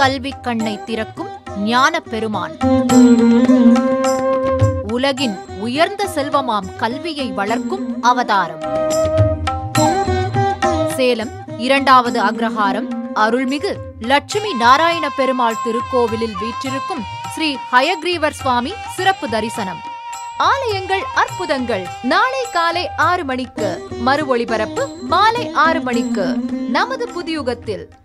கல்வி கண்ணை திறக்கும் ஞான பெருமான். உலகின் உயர்ந்த செல்வமாம் கல்வியை வளர்க்கும் அவதாரம். சேலம் 2வது அக்ரஹாரம் அருள்மிகு லட்சுமி நாராயண பெருமாள் திருக்கோவிலில் வீற்றிருக்கும் ஸ்ரீ ஹயக்ரீவர் சுவாமி சிறப்பு தரிசனம். ஆலயங்கள் அற்புதங்கள் நாளை காலை 6 மணிக்கு, மறு ஒளிபரப்பு மாலை 6 மணிக்கு நமது புதியுகத்தில்.